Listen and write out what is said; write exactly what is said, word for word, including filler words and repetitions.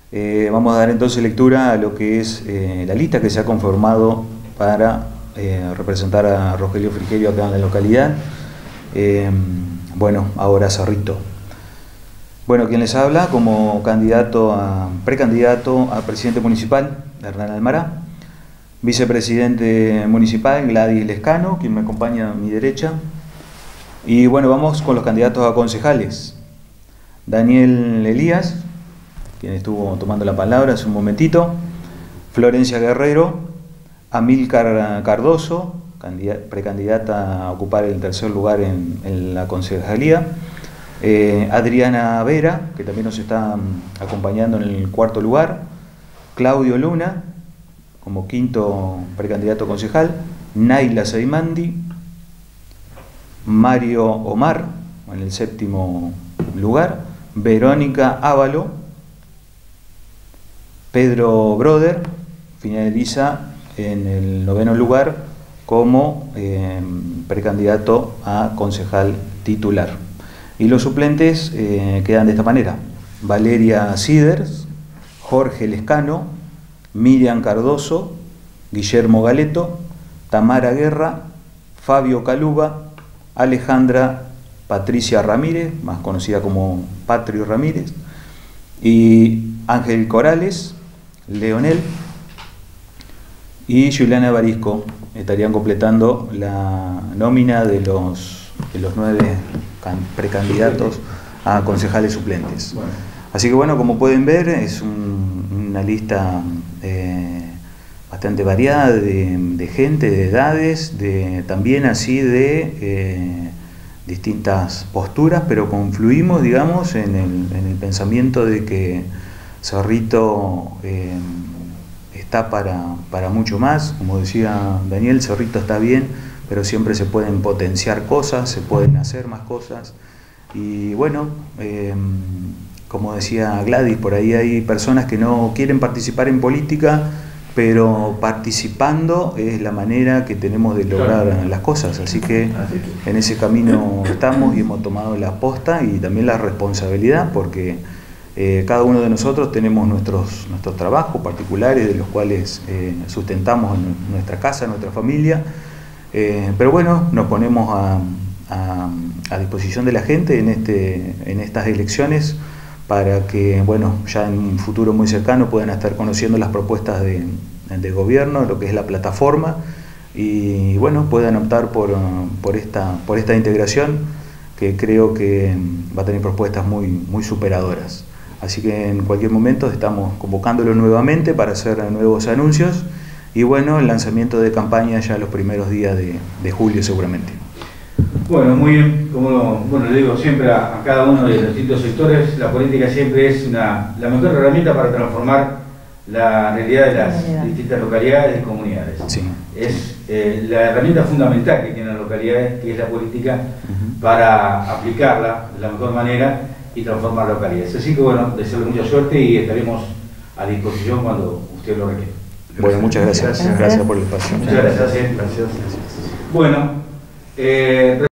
Eh, vamos a dar entonces lectura a lo que es eh, la lista que se ha conformado para eh, representar a Rogelio Frigerio acá en la localidad. Eh, bueno, ahora Cerrito. Bueno, quien les habla como candidato a, precandidato a presidente municipal, Hernán Almará. Vicepresidente municipal, Gladys Lescano, quien me acompaña a mi derecha. Y bueno, vamos con los candidatos a concejales. Daniel Elías, quien estuvo tomando la palabra hace un momentito. Florencia Guerrero. Amílcar Cardoso, precandidata a ocupar el tercer lugar en, en la concejalía. Eh, Adriana Vera, que también nos está acompañando en el cuarto lugar. Claudio Luna, como quinto precandidato concejal. Naila Seimandi. Mario Omar, en el séptimo lugar. Verónica Ávalo. Pedro Broder finaliza en el noveno lugar como eh, precandidato a concejal titular. Y los suplentes eh, quedan de esta manera: Valeria Siders, Jorge Lescano, Miriam Cardoso, Guillermo Galeto, Tamara Guerra, Fabio Caluba, Alejandra Patricia Ramírez, más conocida como Patrio Ramírez, y Ángel Corales, Leonel y Juliana Barisco estarían completando la nómina de los, de los nueve precandidatos a concejales suplentes. Así que bueno, como pueden ver, es un, una lista eh, bastante variada de, de gente, de edades, de, también así de eh, distintas posturas, pero confluimos, digamos, en el, en el pensamiento de que Cerrito eh, está para, para mucho más. Como decía Daniel, Cerrito está bien, pero siempre se pueden potenciar cosas, se pueden hacer más cosas. Y bueno, eh, como decía Gladys, por ahí hay personas que no quieren participar en política, pero participando es la manera que tenemos de lograr las cosas. Así que en ese camino estamos y hemos tomado la posta y también la responsabilidad, porque Eh, cada uno de nosotros tenemos nuestros, nuestros trabajos particulares de los cuales eh, sustentamos nuestra casa, nuestra familia, eh, pero bueno, nos ponemos a, a, a disposición de la gente en, este, en estas elecciones para que, bueno, ya en un futuro muy cercano puedan estar conociendo las propuestas de, de gobierno, lo que es la plataforma, y bueno, puedan optar por, por, esta, por esta integración, que creo que va a tener propuestas muy, muy superadoras. Así que en cualquier momento estamos convocándolo nuevamente para hacer nuevos anuncios y bueno, el lanzamiento de campaña ya los primeros días de, de julio seguramente. Bueno, muy bien, como bueno, le digo siempre a, a cada uno de los distintos sectores, la política siempre es una, la mejor herramienta para transformar la realidad de las realidad. distintas localidades y comunidades. Sí. Es eh, la herramienta fundamental que tienen las localidades, que es la política, uh-huh. para aplicarla de la mejor manera y transformar localidades. Así que bueno, desearle mucha suerte y estaremos a disposición cuando usted lo requiera. Bueno, muchas gracias. Gracias, gracias por el espacio. Muchas gracias. Gracias. gracias. Bueno, eh,